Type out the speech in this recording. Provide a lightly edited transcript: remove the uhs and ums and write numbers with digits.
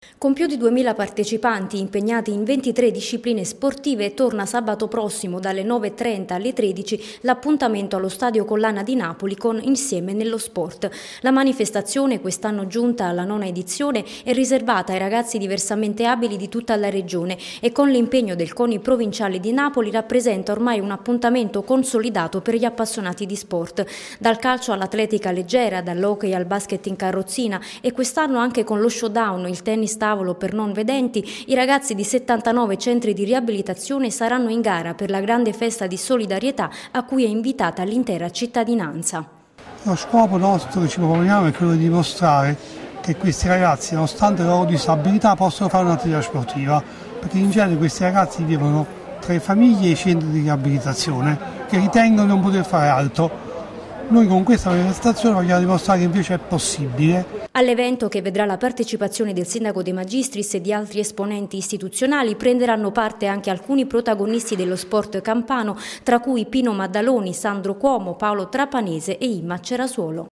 Con più di 2000 partecipanti impegnati in 23 discipline sportive torna sabato prossimo dalle 9:30 alle 13 l'appuntamento allo Stadio Collana di Napoli con Insieme nello Sport. La manifestazione, quest'anno giunta alla 9ª edizione, è riservata ai ragazzi diversamente abili di tutta la regione e con l'impegno del CONI provinciale di Napoli rappresenta ormai un appuntamento consolidato per gli appassionati di sport. Dal calcio all'atletica leggera, dall'hockey al basket in carrozzina e quest'anno anche con lo showdown, il tennis tavolo per non vedenti, i ragazzi di 79 centri di riabilitazione saranno in gara per la grande festa di solidarietà a cui è invitata l'intera cittadinanza. Lo scopo nostro che ci proponiamo è quello di dimostrare che questi ragazzi, nonostante la loro disabilità, possono fare un'attività sportiva, perché in genere questi ragazzi vivono tra le famiglie e i centri di riabilitazione che ritengono di non poter fare altro. Noi con questa manifestazione vogliamo dimostrare che invece è possibile. All'evento, che vedrà la partecipazione del sindaco De Magistris e di altri esponenti istituzionali, prenderanno parte anche alcuni protagonisti dello sport campano, tra cui Pino Maddaloni, Sandro Cuomo, Paolo Trapanese e Imma Cerasuolo.